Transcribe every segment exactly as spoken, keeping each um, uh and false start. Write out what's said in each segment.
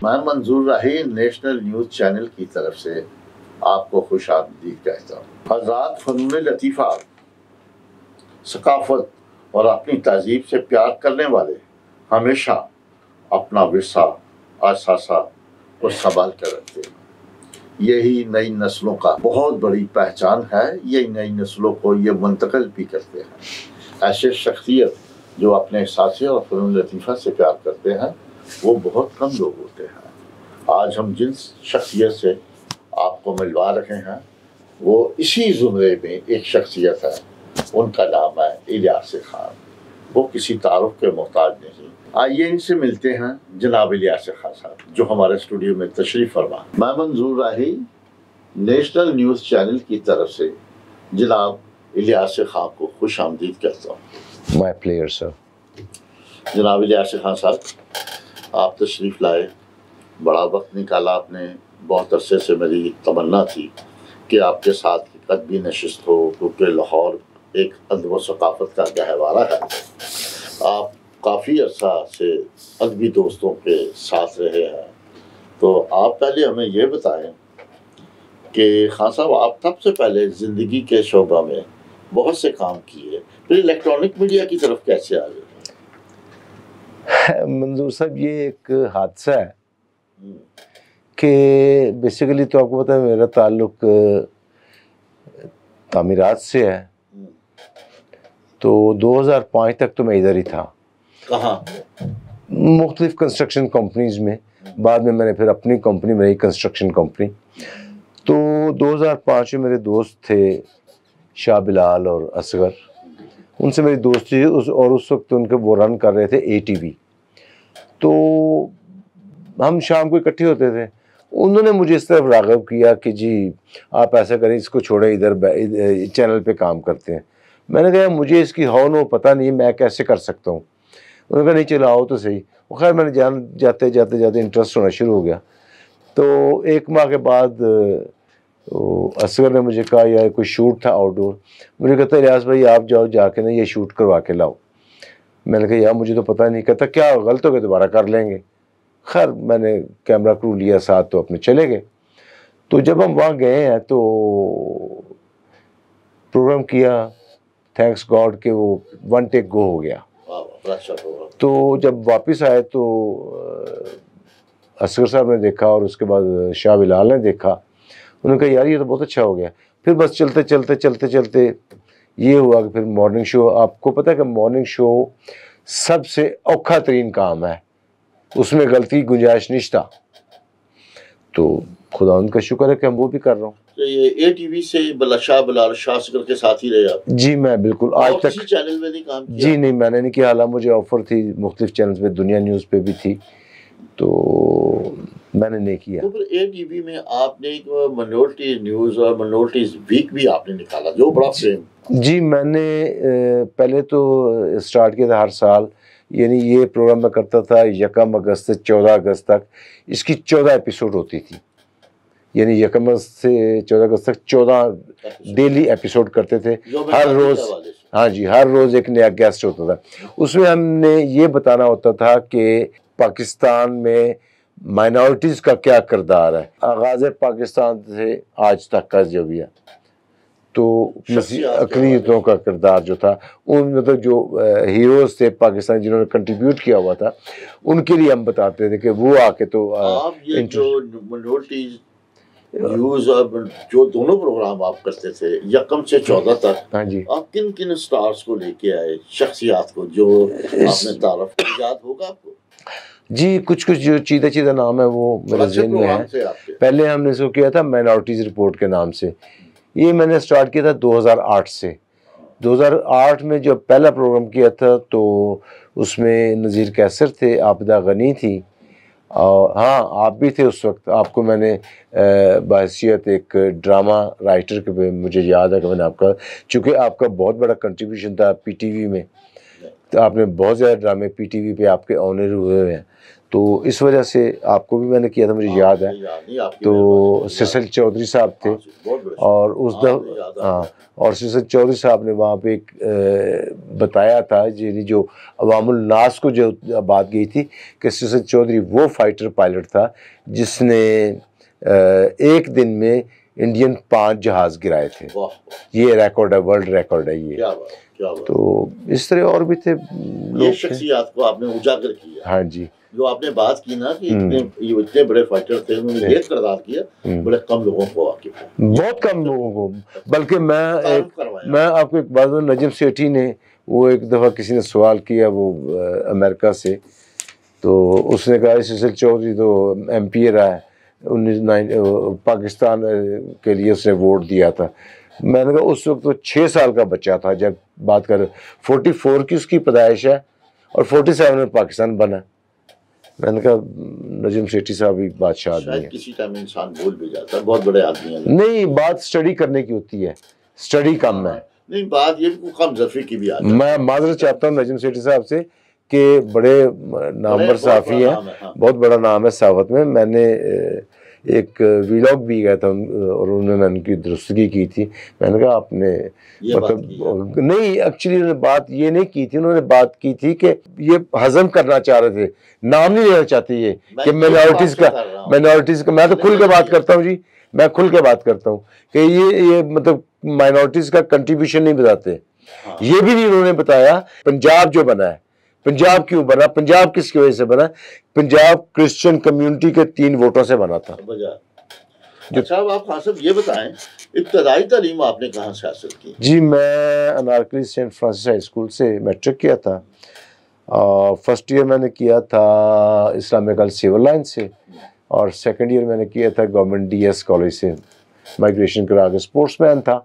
मैं मंजूर राही national news channel की तरफ से आपको खुश आमदीद कहता हूँ। हज़रात, फ़नून लतीफ़ा, सकाफ़त और अपनी तहज़ीब से प्यार करने वाले हमेशा अपना विरसा असासा और संभाल कर रखते हैं। यही नई नस्लों का बहुत बड़ी पहचान है। यही नई नस्लों को ये मुंतकिल भी करते हैं। ऐसे शख्सियत जो अपने एहसास और फ़नून लतीफ़ा से प्यार करते हैं वो बहुत कम लोग होते हैं। आज हम जिन शख्सियत से आपको मिलवा रहे हैं वो इसी ज़ुमरे में एक शख्सियत है। उनका नाम है इलियास खान। वो किसी तारुफ के मोहताज नहीं। आइए इनसे मिलते हैं जनाब इलियास खान साहब जो हमारे स्टूडियो में तशरीफ़ फरमा। मैं मंजूर राही नेशनल न्यूज़ चैनल की तरफ से जनाब इलियास खान को खुश आमदीद कहता हूँ। My player sir. जनाब इलियास खान साहब, आप तशरीफ़ लाए, बड़ा वक्त निकाला आपने। बहुत अरसे से मेरी तमन्ना थी कि आपके साथ कदबी नशिस्त हो, क्योंकि लाहौर एक अदब व सकाफ़त का गहवारा है। आप काफ़ी अरसा से अदबी दोस्तों के साथ रहे हैं, तो आप पहले हमें ये बताएं कि खान साहब, आप सबसे पहले ज़िंदगी के शोबा में बहुत से काम किए, फिर इलेक्ट्रॉनिक मीडिया की तरफ कैसे आ गए? मंजूर साहब, ये एक हादसा है कि बेसिकली तो आपको पता है मेरा ताल्लुक तामीरात से है। तो दो हज़ार पाँच तक तो मैं इधर ही था। कहाँ? मुख्तलिफ कंस्ट्रक्शन कंपनीज में। बाद में मैंने फिर अपनी कंपनी में रही, कंस्ट्रक्शन कंपनी। तो दो हज़ार पाँच में मेरे दोस्त थे शाह बिलाल और असगर, उनसे मेरी दोस्ती उस और उस वक्त उनके वो रन कर रहे थे ए टी वी। तो हम शाम को इकट्ठे होते थे। उन्होंने मुझे इस तरफ राग़िब किया कि जी आप ऐसा करें, इसको छोड़ें, इधर चैनल पे काम करते हैं। मैंने कहा मुझे इसकी हौ नो पता नहीं, मैं कैसे कर सकता हूँ। उन्होंने कहा नहीं चलो आओ तो सही। वो खैर मैंने जान जाते जाते जाते इंटरेस्ट होना शुरू हो गया। तो एक माह के बाद असगर ने मुझे कहा यार कोई शूट था आउटडोर। मुझे कहता इलियास भाई आप जाओ जाके ना ये शूट करवा के लाओ। मैंने कहा यार मुझे तो पता नहीं। कहता क्या गलत हो गया, दोबारा कर लेंगे। खैर मैंने कैमरा क्रू लिया साथ, तो अपने चले गए। तो जब हम वहाँ गए हैं तो प्रोग्राम किया, थैंक्स गॉड के वो वन टेक गो हो गया। तो जब वापस आए तो असगर साहब ने देखा और उसके बाद शाह बिलाल ने देखा। उन्होंने कहा यार ये तो बहुत अच्छा हो गया। फिर बस चलते चलते चलते चलते ये हुआ कि फिर मॉर्निंग शो, आपको पता है कि मॉर्निंग शो सबसे औखा तरीन काम है, उसमें गलती गुंजाइश नहीं था। तो खुदा उनका शुक्र है कि हम वो भी कर रहा हूँ। तो ये ए टी वी से शाह बिलाल शाह असगर के साथ ही रहे आप? जी मैं बिल्कुल आज तक किसी चैनल में नहीं काम किया? जी नहीं, मैंने नहीं किया। हालांकि मुझे ऑफर थी मुख्तलिफ चैनल्स पे, दुनिया न्यूज़ पे भी थी, तो मैंने नहीं किया। तो फिर ए टी वी में आपने एक माइनॉरिटी न्यूज़ और माइनॉरिटीज़ वीक भी आपने निकाला जो बड़ा फेम। जी मैंने पहले तो स्टार्ट किया था हर साल, यानी ये प्रोग्राम मैं करता था यकम अगस्त से चौदह अगस्त तक। इसकी चौदह एपिसोड होती थी, यानी यकम अगस्त से चौदह अगस्त तक चौदह डेली एपिसोड करते थे हर रोज़। हाँ जी, हर रोज़ एक नया गेस्ट होता था। उसमें हमने ये बताना होता था कि पाकिस्तान में माइनॉरिटीज़ का क्या किरदार है, आगाज़ पाकिस्तान से आज तक का जो भी है। तो अक़लियतों का किरदार जो था, उन मतलब जो हीरोज़ थे पाकिस्तान जिन्होंने कंट्रीब्यूट किया हुआ था, उनके लिए हम बताते थे कि वो आके तो आप ये जो माइनॉरिटीज़ न्यूज़ और जो दोनों प्रोग्राम आप करते थे यकम से चौदह तक, हाँ जी, आप किन किन स्टार्स को लेके आए, शख्सियात को जो आपने तारफ़ याद होगा आपको? जी कुछ कुछ जो चीदा चीदा नाम है वो मेरे ज़हन में है। पहले हमने इसको किया था माइनॉरिटीज़ रिपोर्ट के नाम से। ये मैंने स्टार्ट किया था दो हज़ार आठ से। दो हज़ार आठ में जब पहला प्रोग्राम किया था तो उसमें नज़ीर कैसर थे, आबिदा गनी थी, और हाँ आप भी थे उस वक्त। आपको मैंने बहैसियत एक ड्रामा राइटर के, मुझे याद है कि मैंने आपका, चूँकि आपका बहुत बड़ा कंट्रीब्यूशन था पी टी वी में, तो आपने बहुत ज़्यादा ड्रामे पीटीवी पे आपके ऑनर हुए हुए हैं, तो इस वजह से आपको भी मैंने किया था, मुझे याद है। तो सिसल चौधरी साहब थे और उस द हाँ और सिसल चौधरी साहब ने वहाँ पे एक आ, बताया था यानी जो अवामुल नास को जो बात गई थी कि सिसल चौधरी वो फाइटर पायलट था जिसने आ, एक दिन में इंडियन पांच जहाज गिराए थे। ये रिकॉर्ड है, वर्ल्ड रिकॉर्ड है ये। क्या बात, क्या बात। तो इस तरह और भी थे ये शख्सियत को आपने उजागर किया। हाँ जी, जो आपने बात की ना कि इतने ये इतने बड़े फाइटर थे, उन्होंने ये किरदार किया, बड़े कम लोगों को वाकिफ है, बहुत कम लोगों को। बल्कि मैं एक, मैं आपको एक बात बताऊं, नजम सेठी ने वो एक दफ़ा किसी ने सवाल किया वो अमेरिका से, तो उसने कहा सिसल चौधरी तो एम पी ए रहा है, उन्नीस नाइन पाकिस्तान के लिए उसने वोट दिया था। मैंने कहा उस वक्त तो छः साल का बच्चा था जब बात कर, फोर्टी फोर की उसकी पैदाइश है और फोर्टी सेवन में पाकिस्तान बना। मैंने कहा नजम सेठी साहब भी बादशाह आदमी है। किसी टाइम इंसान भूल भी जाता है, बहुत बड़े आदमी हैं। नहीं, बात स्टडी करने की होती है, स्टडी कम है। नहीं, बात ये कम जफी की भी आती है। मैं माजरत चाहता हूँ नजम सेठी साहब से कि बड़े नामवर सहाफ़ी हैं, हाँ। बहुत बड़ा नाम है सहाफ़त में। मैंने एक वीलॉग भी गया था और उन्होंने मैंने उनकी दुरुस्तगी की थी। मैंने कहा आपने मतलब नहीं, एक्चुअली उन्होंने बात ये नहीं की थी, उन्होंने बात की थी कि ये हजम करना चाह रहे थे, नाम नहीं लेना चाहते ये कि माइनॉरिटीज़ का माइनॉरिटीज़ का मैं तो खुल के बात करता हूँ जी, मैं खुल के बात करता हूँ कि ये ये मतलब माइनॉरिटीज़ का कंट्रीब्यूशन नहीं बताते। ये भी नहीं उन्होंने बताया पंजाब जो बना है, पंजाब क्यों बना, पंजाब किसकी वजह से बना, पंजाब क्रिश्चियन कम्युनिटी के तीन वोटों से बना था। अच्छा, आप खान साहब ये बताएं, इब्तदाई तालीम आपने कहाँ से हासिल की? जी, मैं Anarkali saint Francis high school से मैट्रिक किया था। फर्स्ट ईयर मैंने किया था इस्लामिक सिविल लाइन से और सेकंड ईयर मैंने किया था गवर्नमेंट डी एस कॉलेज से, माइग्रेशन करा के स्पोर्ट्समैन था।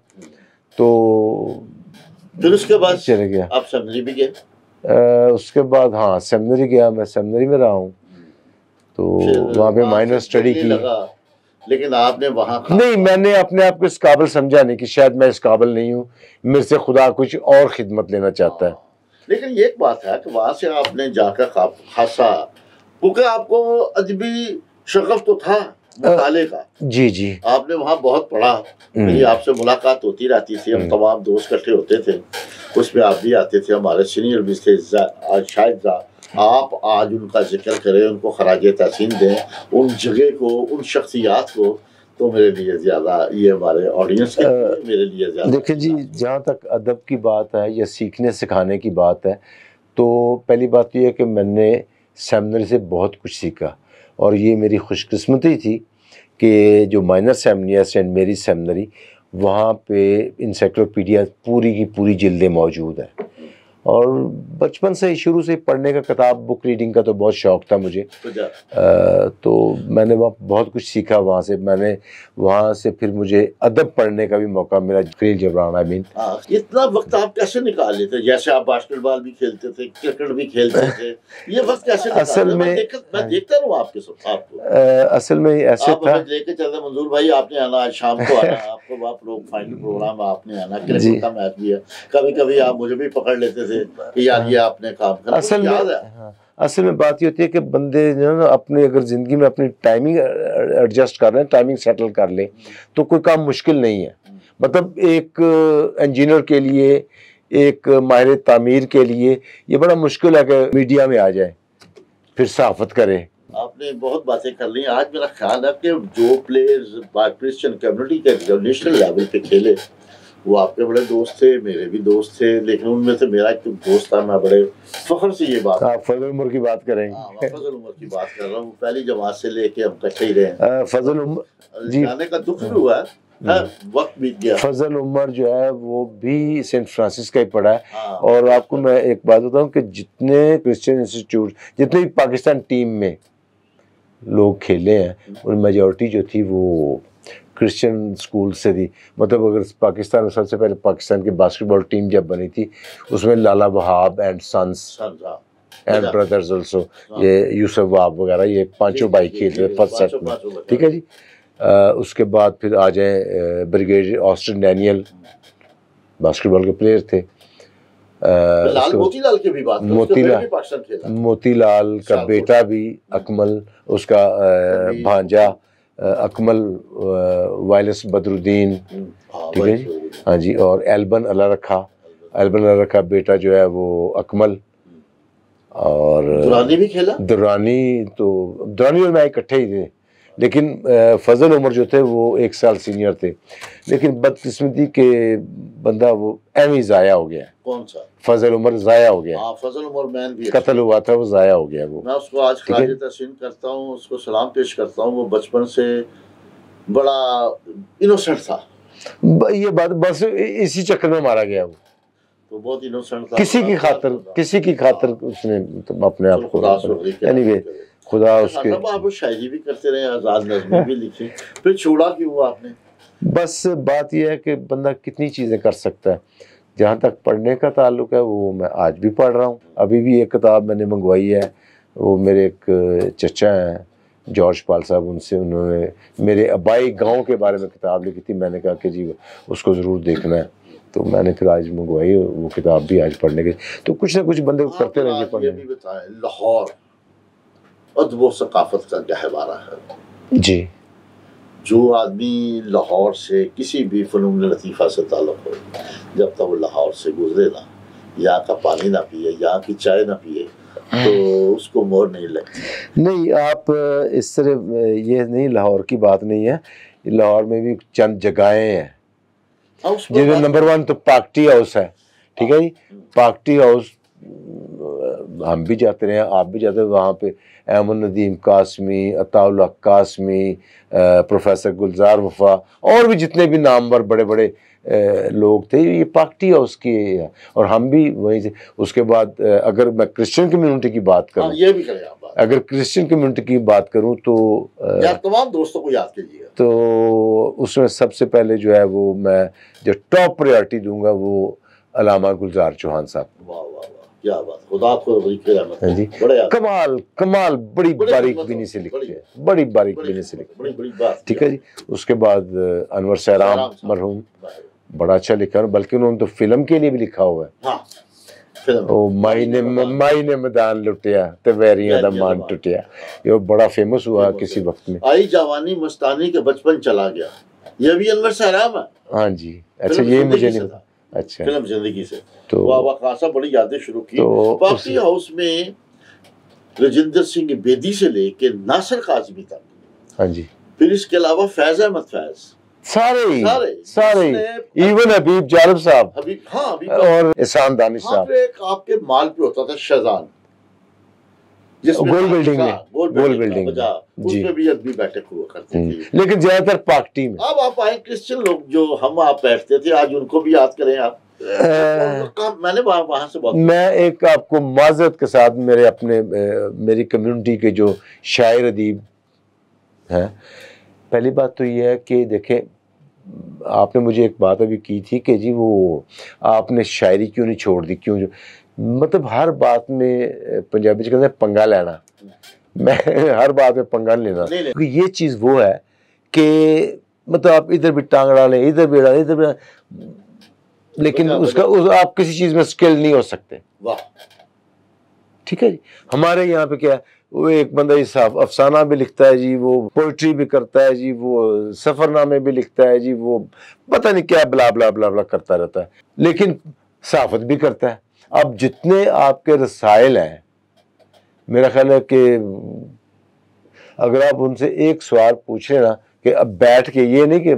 तो फिर उसके बाद चले गया, आप सेमिनरी भी गए? Uh, उसके बाद हाँ सेमिनरी गया, मैं सेमिनरी में रहा हूँ, तो वहाँ पे माइनर स्टडी की। लेकिन आपने वहाँ नहीं, मैंने अपने आप को इस काबिल समझा नहीं कि शायद मैं इस काबिल नहीं हूँ, मेरे से खुदा कुछ और खिदमत लेना चाहता है। लेकिन ये एक बात है कि वहाँ से आपने जाकर खासा, क्योंकि आपको अदबी शगफ तो था मुताले का। जी जी, आपने वहाँ बहुत पढ़ा, मेरी आपसे मुलाकात होती रहती थी, हम तमाम दोस्त इकट्ठे होते थे, उसमें आप भी आते थे, हमारे सीनियर भी थे। आज शायद आप आज उनका जिक्र करें, उनको खराज तहसीन दें, उन जगह को, उन शख्सियात को, तो मेरे लिए ज़्यादा, ये हमारे ऑडियंस के लिए, मेरे लिए ज़्यादा। देखिए जी, जहाँ तक अदब की बात है या सीखने सिखाने की बात है, तो पहली बात ये है कि मैंने सेमिनरी से बहुत कुछ सीखा और ये मेरी खुशकिस्मती थी कि जो माइनर सेमिनरी है सेंट मेरी सेमिनरी, वहाँ पे इंसाइक्लोपीडिया पूरी की पूरी जिल्दें मौजूद हैं और बचपन से शुरू से पढ़ने का, किताब बुक रीडिंग का तो बहुत शौक़ था मुझे। आ, तो मैंने वहाँ बहुत कुछ सीखा वहाँ से। मैंने वहाँ से फिर मुझे अदब पढ़ने का भी मौका मिला। खलील जबरान आई मीन, इतना वक्त आप कैसे निकाल लेते? जैसे आप बास्केटबॉल भी खेलते थे, क्रिकेट भी खेलते थे, ये वक्त कैसे? असल में मैं देखता रहूँ आपके सब आपको, असल में ऐसे था, लेके चलते मंजूर भाई आपने आना, आज शाम को आना, आपको आप लोग फाइनल प्रोग्राम आपने आना, क्रिकेट का मैच भी है, कभी कभी आप मुझे भी पकड़ लेते थे कि यार ये आपने काम करना। असल में हाँ, असल में बात ये होती है कि बंदे जो है ना अपने अगर ज़िंदगी में अपनी टाइमिंग एडजस्ट कर रहे हैं, टाइमिंग सेटल कर ले, तो कोई काम मुश्किल नहीं है। मतलब एक इंजीनियर के लिए, एक माहिर तामीर के लिए ये बड़ा मुश्किल है कि मीडिया में आ जाए फिर सहाफ़त करे। आपने बहुत बातें कर ली। आज मेरा ख्याल है कि जो प्लेयर्स क्रिश्चियन कम्युनिटी के जो नेशनल लेवल पे खेले, वो आपके बड़े दोस्त थे, मेरे भी दोस्त थे, लेकिन उनमें से मेरा एक दोस्त था, मैं बड़े फख्र से ये बात, आप फजल उमर की बात करें? फजल उमर की बात कर रहा हूँ, पहली जमात से लेके हम इकट्ठे ही रहे। फजल उमर जी, जाने का दुख भी हुआ है, वक्त बीत गया। फजल उमर जो है वो भी सेंट फ्रांसिस का ही पढ़ा है। हाँ, और आपको मैं एक बात बताऊं कि जितने क्रिश्चियन इंस्टीट्यूट, जितने भी पाकिस्तान टीम में लोग खेले हैं, उन मेजॉरिटी जो थी वो क्रिश्चियन स्कूल से थी। मतलब अगर पाकिस्तान में सबसे पहले पाकिस्तान की बास्केटबॉल टीम जब बनी थी, उसमें Lala Wahab and sons and brothers also, ये यूसुफ वहाब वगैरह, ये पांचों भाई खेल रहे फर्स्ट सेट में, ठीक है जी। आ, उसके बाद फिर आ जाए ब्रिगेडियर ऑस्टिन डैनियल, बास्केटबॉल के प्लेयर थे। लाल मोतीलाल की भी बात, मोतीलाल पाकिस्तान खेला, मोतीलाल का बेटा भी अकमल, उसका भांजा अकमल वायरस बदरुद्दीन, ठीक है जी, हाँ जी, और एल्बन अल्लाह रखा, एल्बन अल्लाह रखा बेटा जो है वो अकमल, और दुरानी भी खेला। दुरानी तो दुरानी और मैं इकट्ठे ही थे, लेकिन फजल उमर जो थे वो एक साल सीनियर थे, लेकिन बदकिस्मती के बंदा वो एवं ज़ाया हो गया। कौन सा? फजल उमर ज़ाया हो गया। हाँ, फजल उमर मैन भी कत्ल हुआ था, वो ज़ाया हो गया। वो मैं उसको आज खराज तहसीन करता हूँ, उसको सलाम पेश करता हूँ। वो बचपन से बड़ा इनोसेंट था। ये बात बस इसी चक्कर में मारा गया वो, तो बहुत इनोसेंट था, किसी की खातर किसी की खातर उसने तो अपने आप को, एनीवे खुदा उसके। आप शायरी भी करते रहे, आज़ाद नज़्में भी लिखी, फिर छोड़ा क्यों आपने? बस बात यह है कि बंदा कितनी चीज़ें कर सकता है। जहाँ तक पढ़ने का ताल्लुक है वो मैं आज भी पढ़ रहा हूँ। अभी भी एक किताब मैंने मंगवाई है, वो मेरे एक चचा हैं जॉर्ज पाल साहब, उनसे उन्होंने मेरे आबाई गांव के बारे में किताब लिखी थी। मैंने कहा कि जी उसको ज़रूर देखना है, तो मैंने फिर आज मंगवाई वो किताब भी आज पढ़ने की। तो कुछ ना कुछ बंदे को करते रहेंगे पढ़ने। ये भी बताएं, लाहौर अदब व सकाफत का गहवारा है जी। जो आदमी लाहौर से किसी भी फ़नून लतीफ़ा से ताल्लुक़ हो, जब तक वो लाहौर से गुजरे ना, यहाँ का पानी ना पिए, यहाँ की चाय ना पिए, तो उसको मोर नहीं लगती। नहीं, आप इस तरह ये नहीं, लाहौर की बात नहीं है, लाहौर में भी चंद जगहें हैं जिसमें नंबर वन तो पार्टी हाउस है, ठीक है जी। पार्टी हाउस हम भी जाते रहे, आप भी जाते हैं वहाँ पे। अहमद नदीम कासमी, अताउल्लाह कासमी, प्रोफेसर गुलजार वफा और भी जितने भी नामवर बड़े बड़े लोग थे, ये पार्टी हाउस की है, और हम भी वहीं से। उसके बाद अगर मैं क्रिश्चियन कम्युनिटी की बात करूँ, ये भी करें आप बात। अगर क्रिश्चियन कम्युनिटी की बात करूँ तो यार तमाम दोस्तों को याद कीजिए, तो उसमें सबसे पहले जो है वो मैं जो टॉप प्रायोरिटी दूंगा वो अलामा गुलजार चौहान साहब। वाह वाह वाह, क्या बात, खुदा को बड़ी रहमत है जी। कमाल कमाल बड़ी बारीक बीनी से लिखते हैं, बड़ी बारीक बीनी से लिखते हैं, बड़ी बात, ठीक है जी। उसके बाद अनवर सहराम मरहूम बड़ा अच्छा लिखा, बल्कि उन्होंने तो फिल्म के लिए भी लिखा हुआ है। हाँ, ओ माई ने माई ने मैदान लुटिया ते वैरियां दा मान टुटिया, ये बड़ा फेमस हुआ किसी वक्त में। आई जवानी मस्तानी के बचपन चला गया, ये भी अनवर सहराम है। हाँ जी, अच्छा ये मुझे नहीं पता। अच्छा, फिल्म जिंदगी से तो वाह वाह, खासा बड़ी यादें शुरू की। तो पार्टी हाउस में राजिंदर सिंह बेदी से लेके नासिर काज़मी तक, हाँ जी, फिर इसके अलावा फैज अहमद फैज, सारे सारे सारे इवन हबीब जालिब साहब, हबीब, हाँ, हबीब और एहसान दानिश साहब। एक आपके माल पे होता था शहजान, गोल बिल्डिंग में, गोल बिल्डिंग उसमें भी अदबी बैठक हुआ करती थी, लेकिन ज्यादातर पार्टी में। अब आप आए क्रिश्चियन लोग जो हम आप बैठते थे, आज उनको भी याद करें आप। आ, मैंने वहां वहां से बात, मैं एक आपको माजरत के साथ मेरे अपने मेरी कम्युनिटी के जो शायर अदीब हैं, पहली बात तो ये है कि देखें, आपने मुझे एक बात अभी की थी कि जी वो आपने शायरी क्यों नहीं छोड़ दी, क्यों, जो मतलब हर बात में पंजाबी कहते हैं पंगा लेना, मैं हर बात में पंगा नहीं लेना, क्योंकि ये चीज़ वो है कि मतलब आप इधर भी टांग डालें, इधर भी डालें, इधर भी, लेकिन उसका उस, आप किसी चीज़ में स्किल नहीं हो सकते। वाह, ठीक है जी। हमारे यहाँ पे क्या है, वो एक बंदा ही साहब अफसाना भी लिखता है जी, वो पोइट्री भी करता है जी, वो सफ़रनामे भी लिखता है जी, वो पता नहीं क्या ब्ला ब्ला ब्ला ब्ला करता रहता है, लेकिन सहाफ़त भी करता है। अब जितने आपके रसायल हैं, मेरा ख्याल है कि अगर आप उनसे एक सवाल पूछें ना कि अब बैठ के, ये नहीं कि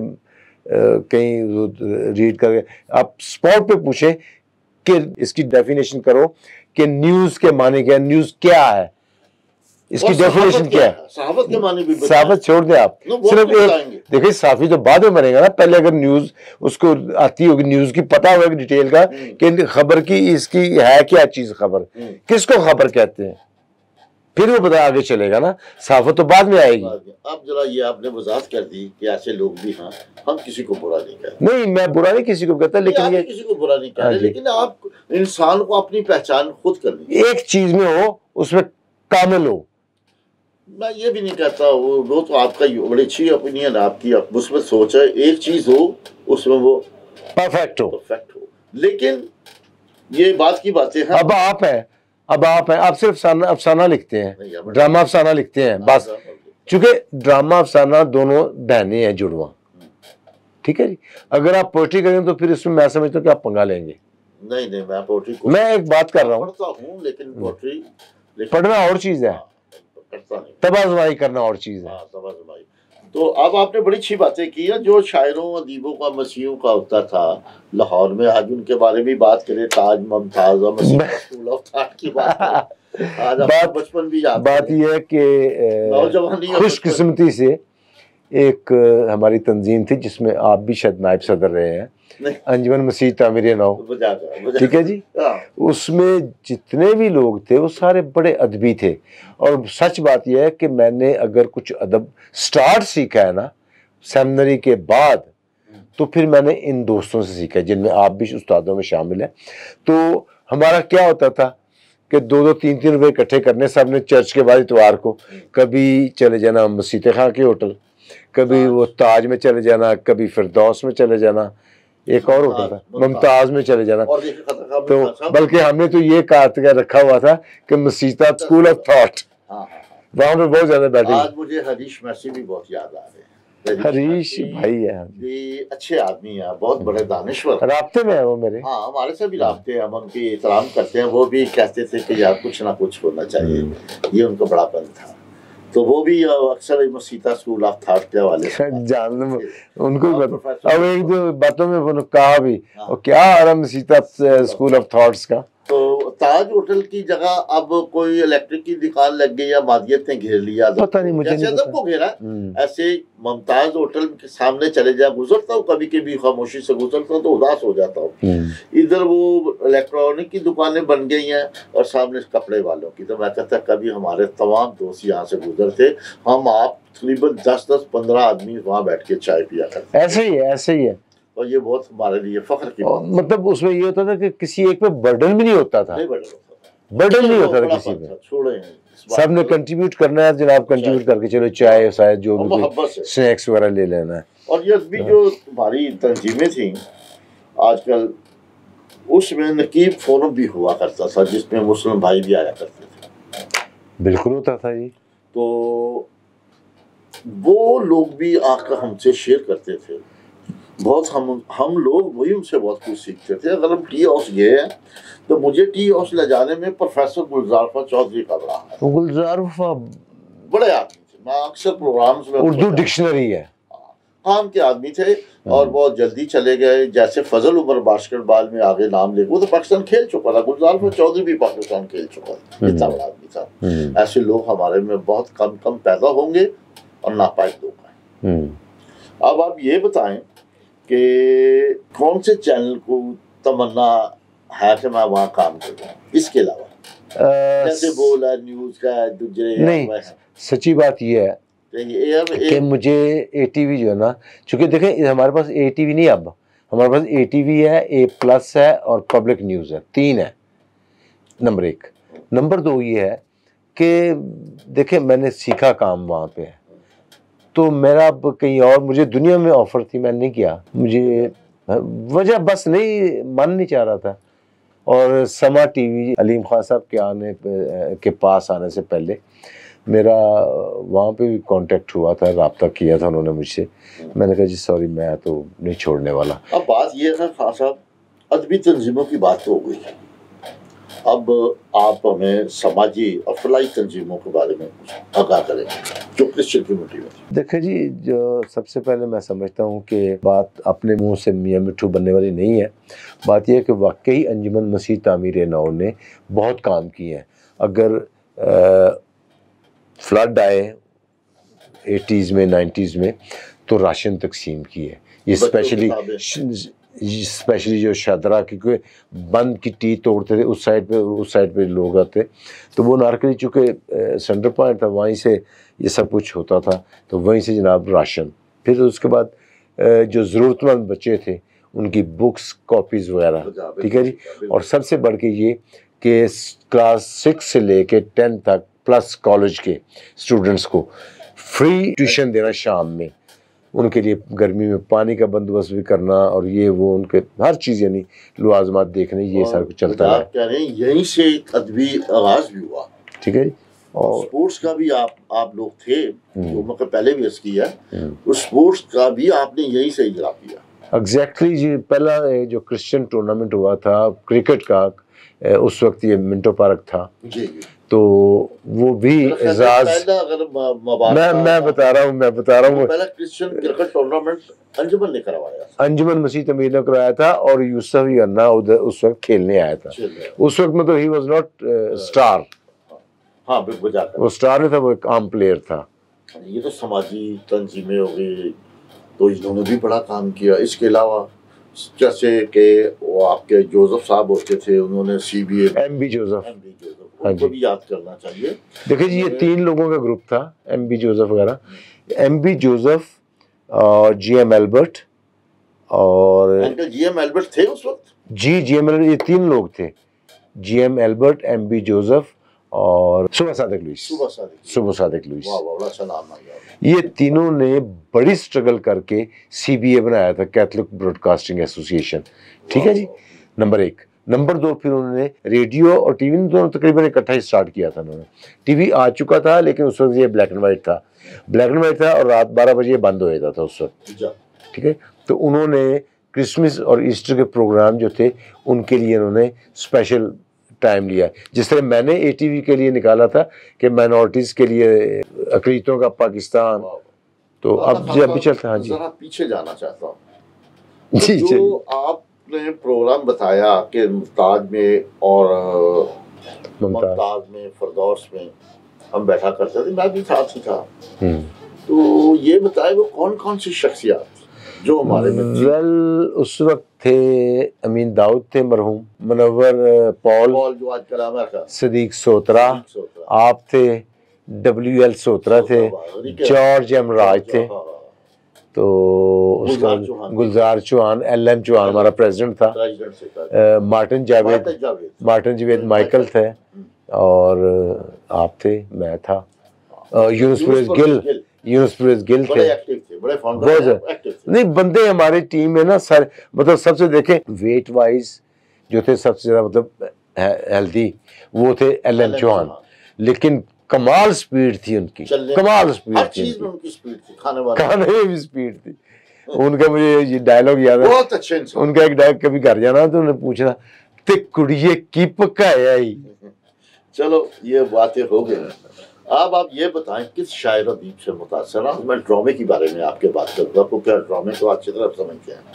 कहीं रीड करके, आप स्पॉट पे पूछें कि इसकी डेफिनेशन करो कि न्यूज़ के माने क्या, न्यूज़ क्या है, इसकी डेफिनेशन क्या है। सहाफत के माने भी, सहाफत छोड़ दें आप, सिर्फ एक देखिए, साफी तो बाद में बनेगा ना, पहले अगर न्यूज़ उसको आती होगी, न्यूज़ की पता होगा डिटेल का कि खबर की इसकी है क्या चीज़, खबर किसको खबर कहते हैं, फिर वो पता आगे चलेगा ना, सहाफत तो बाद में आएगी। अब जरा ये आपने वजाहत कर दी कि ऐसे लोग भी हैं, हम किसी को बुरा नहीं कहते। नहीं, मैं बुरा नहीं किसी को कहता, लेकिन ये किसी को बुरा नहीं कहते, लेकिन आप इंसान को अपनी पहचान खुद करनी, एक चीज में हो, उसमें कामिल हो। मैं ये भी नहीं कहता, वो वो तो आपका बड़ी अच्छी ओपिनियन, आपकी उसमें सोच है, एक चीज हो उसमें वो परफेक्ट हो, परफेक्ट हो, लेकिन ये बात की बातें हैं। अब आप हैं, अब आप हैं, आप सिर्फ अफसाना अफसाना लिखते हैं, ड्रामा अफसाना लिखते हैं बस, चूंकि ड्रामा अफसाना दोनों बहने हैं जुड़वा, ठीक है जी। अगर आप पोएट्री करें तो फिर इसमें मैं समझता हूँ कि आप पंगा लेंगे। नहीं नहीं, मैं पोएट्री को मैं एक बात कर रहा हूँ, पढ़ता हूँ, लेकिन पोएट्री पढ़ना और चीज है, करता नहीं, तबाज़ुबाई करना और चीज है। हाँ, तबाज़ुबाई। तो अब आपने बड़ी अच्छी बातें की है, जो शायरों अदीबों का मसीहों का होता था लाहौर में, आज उनके बारे में बात करें, ताज मुमताज और मसीह स्कूल ऑफ थॉट की बात करें। आज बात बचपन भी याद बात यह है कि खुशकिस्मती से एक हमारी तंजीम थी जिसमें आप भी शायद नायब सदर रहे हैं, अंजुमन मसीह तामीर नौ, ठीक है जी। उसमें जितने भी लोग थे वो सारे बड़े अदबी थे, और सच बात यह है कि मैंने अगर कुछ अदब स्टार्ट सीखा है ना सेमिनरी के बाद, तो फिर मैंने इन दोस्तों से सीखा जिनमें आप भी उस्तादों में शामिल हैं। तो हमारा क्या होता था कि दो दो तीन तीन रुपए इकट्ठे करने, सब ने चर्च के बाद इतवार को कभी चले जाना मसीह खां के होटल, कभी वो ताज में चले जाना, कभी फिरदौस में चले जाना, एक और होटल था मुमताज में चले जाना। तो बल्कि हमने तो ये कहा रखा हुआ था कि मसीता स्कूल ऑफ थॉट, वहां पे बहुत ज्यादा बैठे। आज मुझे हरीश मैसी भी बहुत याद आ रहे हैं। हरीश भाई है, ये अच्छे आदमी है, बहुत बड़े दानिश्वर, राब्ते में है वो मेरे। हाँ, हमारे से भी राब्ते हैं, हम उनकी एहतराम करते हैं। वो भी कहते थे कि यार कुछ ना कुछ होना चाहिए, ये उनका बड़ापन था। तो वो भी अक्सर मसीता स्कूल ऑफ थॉट के वाले जान उनको अब एक दो बातों में उन्होंने कहा भी, और क्या आ रहा मसीता स्कूल ऑफ थॉट्स का। तो ताज होटल की जगह अब कोई इलेक्ट्रिक की दुकान लग गई या मादियत ने घेर लिया, पता नहीं मुझे, जैसे अदब को घेरा, ऐसे मुमताज होटल के सामने चले जा, गुजरता हूँ कभी कभी खामोशी से गुजरता हूँ तो उदास हो जाता हूँ। इधर वो इलेक्ट्रॉनिक की दुकानें बन गई हैं और सामने कपड़े वालों की। तो मैं कहता कभी हमारे तमाम दोस्त यहाँ से गुजरते, हम आप तकरीबन दस दस पंद्रह आदमी वहाँ बैठ के चाय पिया करते। ऐसे ही है, ऐसे ही है। और ये बहुत हमारे लिए फख्र की बात, मतलब उसमें ये होता था कि किसी एक पे बर्डन भी नहीं होता था, नहीं बर्डन होता था, बर्डन नहीं होता था किसी पे, छोड़े सब ने कंट्रीब्यूट करना है जनाब, कंट्रीब्यूट करके चलो चाय शायद जो भी स्नैक्स वगैरह ले लेना है। और ये भी जो हमारी तंजीमें थी आजकल, उसमें नकीब फोरम भी हुआ करता था जिसमें मुस्लिम भाई भी आया करते थे। बिल्कुल होता था जी। तो वो लोग भी आकर हमसे शेयर करते थे बहुत, हम हम लोग वही उनसे बहुत कुछ सीखते थे। अगर हम टी हाउस गए हैं तो मुझे टी हाउस ले जाने में प्रोफेसर गुलजारफा चौधरी का बड़ा है। गुलजारफा बड़े आदमी थे, मैं अक्सर प्रोग्राम्स में, उर्दू डिक्शनरी है, काम के आदमी थे और बहुत जल्दी चले गए। जैसे फजल उमर बास्केटबॉल में आगे नाम ले, वो तो पाकिस्तान खेल चुका था, गुलजारफा चौधरी भी पाकिस्तान खेल चुका था, इतना बड़ा आदमी था। ऐसे लोग हमारे में बहुत कम कम पैदा होंगे और नापाक लोग हैं। अब आप ये बताएं कि कौन से चैनल को तमन्ना है कि मैं वहाँ काम करूँ, इसके अलावा जैसे बोला न्यूज़ का दूसरे नहीं। सच्ची बात ये है कि मुझे एटीवी जो है ना, चूंकि देखें हमारे पास एटीवी नहीं, अब हमारे पास एटीवी है, ए प्लस है और पब्लिक न्यूज़ है, तीन है नंबर एक। नंबर दो ये है कि देखें मैंने सीखा काम वहाँ पे है, तो मेरा अब कहीं और, मुझे दुनिया में ऑफ़र थी, मैंने नहीं किया, मुझे वजह बस नहीं, मन नहीं चाह रहा था। और समा टीवी अलीम खान साहब के आने के पास आने से पहले मेरा वहाँ पे भी कांटेक्ट हुआ था, राब्ता किया था उन्होंने मुझसे। मैंने कहा जी सॉरी मैं तो नहीं छोड़ने वाला। अब बात ये है खान साहब, अदबी तंजीमों की बात तो हो गई है, अब आप हमें समाजी और फलाई तंजीमों के बारे में आगाह करेंगे जो क्रिश्चियन कम्युनिटी में। देखिए जी, जो सबसे पहले मैं समझता हूँ कि बात अपने मुंह से मियाँ मिट्ठू बनने वाली नहीं है। बात यह है कि वाकई अंजुमन मसीह तामीर नौ ने बहुत काम किए हैं। अगर आ, फ्लड आए एटीज़ में नाइन्टीज़ में तो राशन तकसीम की है, ये स्पेशली स्पेशली जो शादरा की कोई बंद की टी तोड़ते थे उस साइड पे, उस साइड पे लोग आते, तो वो नारकली चूँकि सेंटर पॉइंट था, वहीं से ये सब कुछ होता था, तो वहीं से जनाब राशन। फिर उसके बाद जो ज़रूरतमंद बच्चे थे उनकी बुक्स कॉपीज़ वगैरह, ठीक है जी। और सबसे बढ़ के ये कि क्लास सिक्स से लेके टेंथ तक प्लस कॉलेज के स्टूडेंट्स को फ्री ट्यूशन देना शाम में, उनके लिए गर्मी में पानी का बंदोबस्त भी करना और ये वो उनके हर चीज़ यानी लवाजमात देखने, ये सारा कुछ चलता है। आप कह रहे हैं यहीं से अदबी आगाज भी हुआ, ठीक है जी। और स्पोर्ट्स का भी आप आप लोग थे, जो मतलब पहले भी इसकी है, उस स्पोर्ट्स का भी आपने यहीं से इजरा किया। एग्जैक्टली जी। पहला जो क्रिश्चियन टूर्नामेंट हुआ था क्रिकेट का, उस वक्त ये मिंटो पार्क था जी, तो वो भी एजाज, अगर मैं मैं बता रहा हूँ मैं बता रहा हूँ पहला क्रिश्चियन क्रिकेट टूर्नामेंट अंजुमन ने करवाया, अंजुमन मसीह तमीर ने कराया था और यूसुफ अन्ना उधर उस वक्त खेलने आया था। उस वक्त में तो ही वाज नॉट स्टार, हाँ बिल्कुल, वो स्टार नहीं था, वो एक आम प्लेयर था। ये तो समाजी तंजीमें हो गई, तो इन्होंने भी बड़ा काम किया। इसके अलावा जैसे कि वो आपके जोसेफ साहब होते थे, उन्होंने C B M B Joseph M B Joseph उनको भी याद करना चाहिए। देखिए जी, ये तीन लोगों का ग्रुप था, एम बी जोसेफ वगैरह, एम बी जोसेफ और जी एम एल्बर्ट और अंकल जी एम एल्बर्ट थे उस वक्त। जी जी एम एल्बर्ट, ये तीन लोग थे, G M Albert, M B Joseph और सुबह सादिक लुइस। सुबह सादिक सुबह सादिक लुइस, वाह वाह, बड़ा अच्छा नाम आ गया। ये तीनों ने बड़ी स्ट्रगल करके सी बी ए बनाया था, कैथलिक ब्रॉडकास्टिंग एसोसिएशन, ठीक है जी, नंबर एक। नंबर दो, फिर उन्होंने रेडियो और टीवी दोनों तकरीबन इकट्ठा ही स्टार्ट किया था उन्होंने। टीवी आ चुका था लेकिन उस वक्त ये ब्लैक एंड वाइट था, ब्लैक एंड वाइट था और रात बारह बजे बंद हो जाता था उस वक्त, ठीक है। तो उन्होंने क्रिसमस और ईस्टर के प्रोग्राम जो थे उनके लिए उन्होंने स्पेशल टाइम लिया, जिस तरह मैंने ए टी वी के लिए निकाला था कि माइनॉरिटीज़ के लिए अक़लीतों का पाकिस्तान, तो अब जब भी चलता है। हाँ जी, जरा पीछे जाना चाहता हूँ जी, तो जो आपने प्रोग्राम बताया कि मुमताज में और मुमताज में फरदौस में हम बैठा करते थे, मैं भी साथ ही था, तो ये बताए वो कौन कौन सी शख्सियत जो हमारे में थी? वेल उस वक्त थे अमीन दाऊद थे मरहूम, मुनव्वर पॉल, पॉल जो आजकल अमर का, सदीक सोत्रा, आप थे, डब्ल्यू एल सोत्रा थे, जॉर्ज एम राज थे, तो उसका गुलजार चौहान, एल एम चौहान हमारा प्रेसिडेंट था, Martin Javed Martin Javed Michael थे, और आप थे, मैं था, यूनुस परवेज गिल यूनुस परवेज गिल थे, बड़े बहुत नहीं बंदे हमारी टीम में ना सारे, मतलब सबसे देखें वेट वाइज जो थे सबसे ज्यादा मतलब हेल्दी वो थे एल एम चौहान, लेकिन कमाल स्पीड थी उनकी, कमाल स्पीड थी उनकी, स्पीड थी, खाने वाले खाने में भी स्पीड थी उनका। मुझे ये डायलॉग याद है, बहुत अच्छे उनका एक डायलॉग, कभी घर जाना तो उन्हें पूछना ते कुड़िए की पकाया ही। चलो ये बातें हो गई, अब आप ये बताएं किस शायर अदीब से मुतासर हैं? मैं ड्रामे के बारे में आपके बात करूँगा, आपको क्या ड्रामे को अच्छी तरह समझते हैं?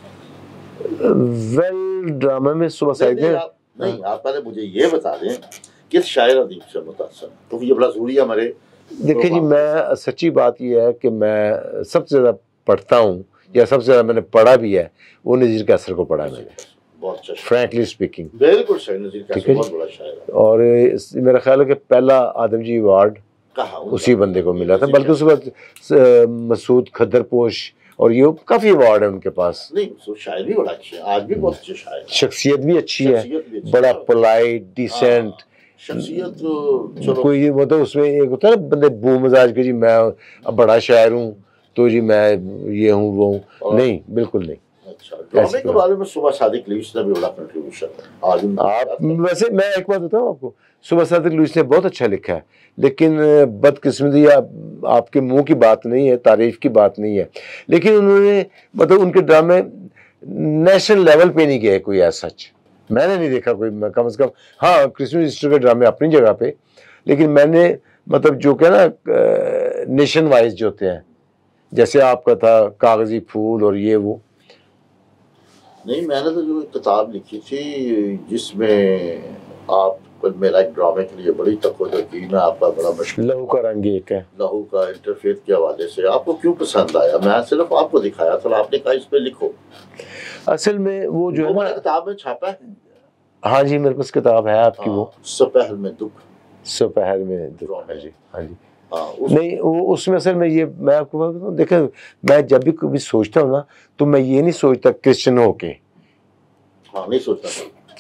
वेल ड्रामा में सुबह साइड नहीं, आप, नहीं आप पहले मुझे ये बता दें किस शायर अदीब से मुतासर हैं, क्योंकि ये बड़ा ज़रूरी है हमारे। देखिए जी, मैं सच्ची बात ये है कि मैं सबसे ज़्यादा पढ़ता हूँ या सबसे ज़्यादा मैंने पढ़ा भी है वो नज़ीर कैसर को पढ़ा है मैंने, फ्रैंकली स्पीकिंग, बिल्कुल सही, नज़ीर कैसर बहुत बड़ा शायर है। और मेरा ख्याल है कि पहला आदमजी अवार्ड उसी बंदे को मिला था, बल्कि उस वक्त मसूद खद्दरपोश और ये काफी अवार्ड है उनके पास। नहीं शायर भी बड़ा अच्छा है, आज भी बहुत अच्छे शायर, शख्सियत भी अच्छी है, बड़ा पोलाइट डिसेंट शख्सियत, कोई मतलब उसमें एक होता है ना बंदे बू मजाज के, जी मैं अब बड़ा शायर हूँ तो जी मैं ये हूँ वो हूँ, नहीं बिल्कुल नहीं। अच्छा, ड्रामे के बारे में सुबह सादिक लुइस ने भी बड़ा कंट्रीब्यूशन है। आप वैसे मैं एक बात बताऊँ आपको, सुबह सादिक लुइस ने बहुत अच्छा लिखा है, लेकिन बदकिस्मती या आपके मुंह की बात नहीं है, तारीफ की बात नहीं है, लेकिन उन्होंने मतलब उनके ड्रामे नेशनल लेवल पे नहीं गए कोई ऐसा सच, मैंने नहीं देखा कोई, कम से कम हाँ क्रिसमस ईस्टर के ड्रामे अपनी जगह पे, लेकिन मैंने मतलब जो क्या ना नेशन वाइज जो होते हैं, जैसे आपका था कागजी फूल और ये वो, नहीं मैंने तो जो किताब लिखी थी जिसमें आप मेरा एक ड्रामे के लिए बड़ी तवज्जो की, मैं आपका बड़ा मशहूर लहू का रंग एक है, लहू का इंटरफेथ के हवाले से आपको क्यों पसंद आया? मैं सिर्फ आपको दिखाया था, आपने कहा इस पे लिखो। असल में वो जो है ना किताब में छापा है, हाँ जी मेरे पास किताब है आपकी, वो सपहल में दुख, सपहल में दुख है जी, हाँ जी। हाँ, उस... नहीं वो उसमें असल में ये मैं आपको बताऊं, देखें मैं जब भी कभी सोचता हूँ ना तो मैं ये नहीं सोचता क्रिश्चियन होके, हाँ नहीं सोचता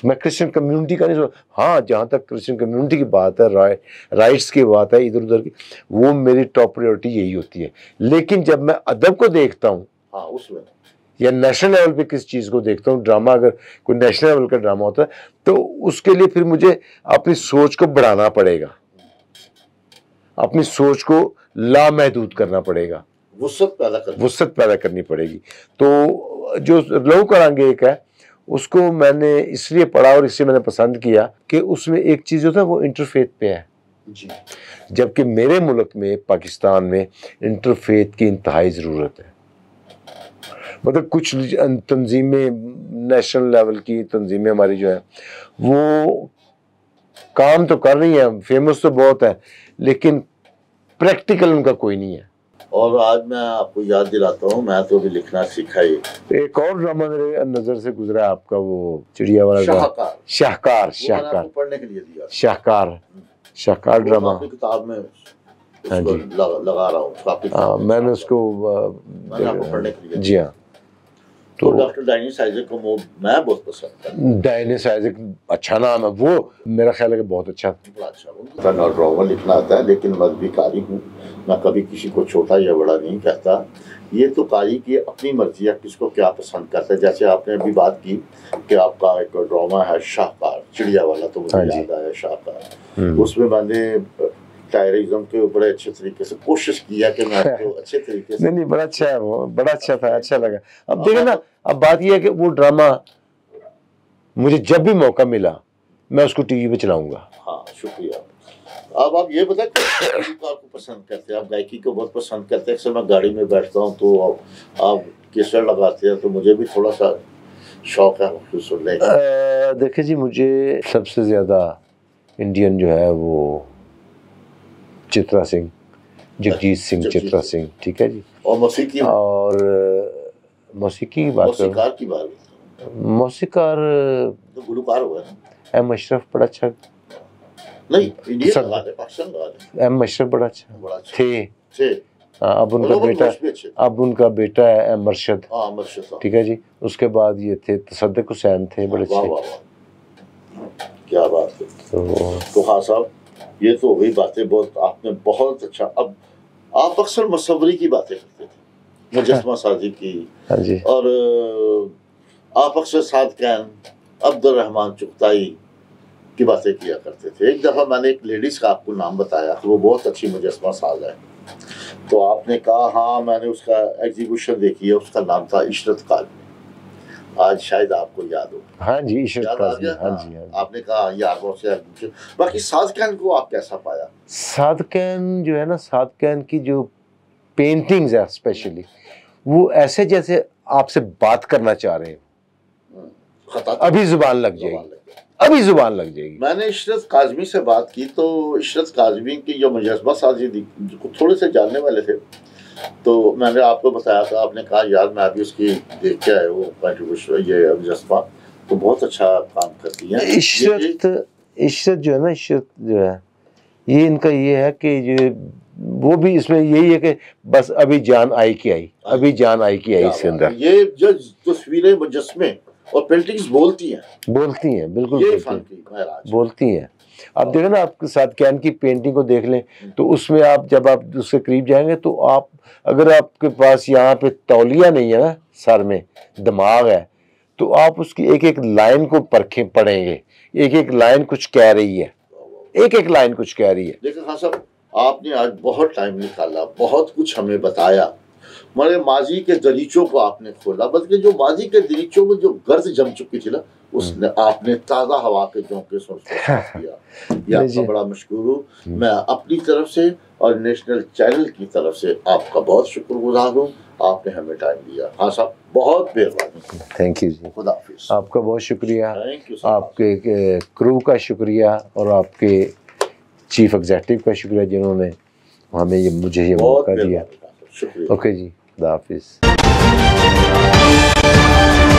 मैं क्रिश्चियन कम्युनिटी का नहीं सोच, हाँ जहाँ तक क्रिश्चियन कम्युनिटी की बात है, राय राइट्स की बात है इधर उधर की, वो मेरी टॉप प्रायोरिटी यही होती है। लेकिन जब मैं अदब को देखता हूँ, हाँ उसमें या नेशनल लेवल पे किस चीज़ को देखता हूँ, ड्रामा अगर कोई नेशनल लेवल का ड्रामा होता है तो उसके लिए फिर मुझे अपनी सोच को बढ़ाना पड़ेगा, अपनी सोच को लामहदूद करना पड़ेगा, वुसअत पैदा करनी वुसअत पैदा करनी पड़ेगी। तो जो लहू का रंग एक है, उसको मैंने इसलिए पढ़ा और इसलिए मैंने पसंद किया कि उसमें एक चीज़ जो था वो इंटरफेथ पे है जी। जबकि मेरे मुल्क में पाकिस्तान में इंटरफेथ की इंतहाई ज़रूरत है। मतलब कुछ तंजीमें, नेशनल लेवल की तंजीमें हमारी जो है वो काम तो कर रही हैं, फेमस तो बहुत है, लेकिन प्रैक्टिकल उनका कोई नहीं है। और आज मैं आपको याद दिलाता हूँ, मैं तो भी लिखना सीखा ही। एक और ड्रामा मेरे नजर से गुजरा आपका, वो चिड़िया वाला शाहकार शाहकार शाहकार पढ़ने के लिए दिया, शाहकार शाहकार ड्रामा अपनी किताब में हाँ जी लगा, लगा रहा हूँ। हाँ मैंने उसको मैंने आपको पढ़ने के लिए जी हाँ। तो डॉक्टर डायनिस आइजक को मैं बहुत पसंद करता हूँ। डायनिस आइजक अच्छा नाम है, वो मेरा ख्याल है कि बहुत अच्छा बड़ा अच्छा वो ड्रामा लिखना आता है, लेकिन मैं भी कारी हूँ, मैं कभी किसी को छोटा या बड़ा नहीं कहता। ये तो कारी की अपनी मर्जी है किसको क्या पसंद करता है। जैसे आपने अभी बात की कि आपका एक ड्रामा है शाहकार, चिड़िया वाला, तो मुझे याद आया शाहकार। उसमें मैंने टायरिज्म के बड़े अच्छे तरीके से कोशिश किया कि मैं आपको अच्छे तरीके से नहीं नहीं बड़ा अच्छा है वो, बड़ा अच्छा था, अच्छा लगा। अब देखिए ना, अब बात ये है कि वो ड्रामा मुझे जब भी मौका मिला मैं उसको टीवी पे चलाऊंगा। हाँ शुक्रिया। अब आप ये बताएं को आपको पसंद करते हैं, आप गायकी को बहुत पसंद करते हैं। अक्सर मैं गाड़ी में बैठता हूँ तो आप, आप कैसेट लगाते हैं, तो मुझे भी थोड़ा सा शौक है सुनने का। देखिए जी, मुझे सबसे ज़्यादा इंडियन जो है वो चित्रा सिंह, जगजीत सिंह चित्रा सिंह, ठीक है जी। और मौसीकी और मौसीकी की बात मौसीकार की बात मौसीकार तो गुलकार हुआ है एम अशरफ, बड़ा अच्छा नहीं इंडिया लगा दे, पाकिस्तान लगा दे। एम अशरफ बड़ा अच्छा बड़ा अच्छा थे थे। अब उनका बेटा अब उनका बेटा है एम मरशद, ठीक है जी। उसके बाद ये थे तसद्दुक हुसैन, थे बड़े अच्छे। क्या बात है। तो हाँ साहब, ये तो वही बातें बहुत आपने बहुत अच्छा। अब आप अक्सर मसवरी की बातें करते थे, मुजस्मा साजी की, हाँ जी। और आप अक्सर सादकैन, अब्दुल रहमान चुगताई की बातें किया करते थे। एक दफ़ा मैंने एक लेडीज़ का आपको नाम बताया, वो बहुत अच्छी मुजस्मा साज है, तो आपने कहा हाँ मैंने उसका एग्जीबिशन देखी है, उसका नाम था इशरत काज़मी। आज शायद आपको याद हो। हाँ जी, इशरत काज़मी, हाँ जी, हाँ जी। आपने कहा यार बहुत से। बाकी सादकैन को आप कैसा पाया? सादकैन जो है ना, सादकैन की जो पेंटिंग्स है स्पेशली, वो ऐसे जैसे आपसे बात करना चाह रहे हैं, अभी जुबान लग जाएगी, अभी जुबान लग जाएगी। मैंने इशरत काज़मी से बात की तो इशरत काज़मी की जो मुजस्मा साजी थोड़े से जानने वाले थे, तो मैंने आपको बताया था, आपने कहा यार मैं अभी उसकी देख के आया वो कंट्रीब्यूशन, ये मुजस्मा तो बहुत अच्छा काम करती है। इशरत इशरत जो है ना, इशरत जो है ये इनका ये है कि ये वो भी इसमें यही है कि बस अभी जान आई की आई, अभी जान आई की आई इसके अंदर। ये जो तस्वीरें मुजस्मे और पेंटिंग्स बोलती हैं, बोलती हैं, बिल्कुल ये बोलती, बोलती हैं। आप देखें ना, आपके सादकैन की पेंटिंग को देख लें तो उसमें आप जब आप उसके करीब जाएंगे तो आप, अगर आपके पास यहाँ पे तौलिया नहीं है ना, सर में दिमाग है, तो आप उसकी एक एक लाइन को परखें पढ़ेंगे, एक एक लाइन कुछ कह रही है, एक एक लाइन कुछ कह रही है। देखिए खान साहब, आपने आज बहुत टाइम निकाला, बहुत कुछ हमें बताया, हमारे माजी के दरीचों को आपने खोला, बल्कि जो माजी के दरीचों में जो गर्द जम चुकी थी ना, उसने आपने ताज़ा हवा के झोंके सुन किया। ये आपका बड़ा मशकूर हूँ मैं अपनी तरफ से और नेशनल चैनल की तरफ से, आपका बहुत शुक्रगुजार हूँ, आपने हमें टाइम दिया। हाँ साहब, बहुत मेहरबानी। थैंक यू जी, खुदा हाफिज़। आपका बहुत शुक्रिया, थैंक यू, आपके क्रू का शुक्रिया और आपके चीफ एग्जीक्यूटिव का शुक्रिया जिन्होंने हमें ये मुझे ये मौका दिया। शुक्रिया। ओके जी, खुदा हाफिज़।